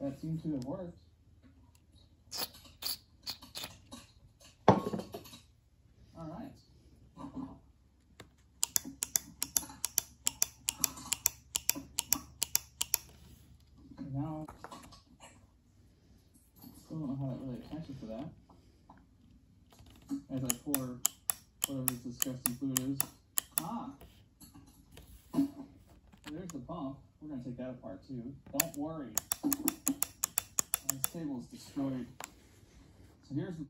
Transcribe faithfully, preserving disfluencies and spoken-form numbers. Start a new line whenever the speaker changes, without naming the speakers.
That seemed to have worked. All right. And now, still don't know how that really attaches to that. As I pour whatever this disgusting fluid is. Ah! There's the pump. We're going to take that apart too. Don't worry. This table is destroyed. So here's the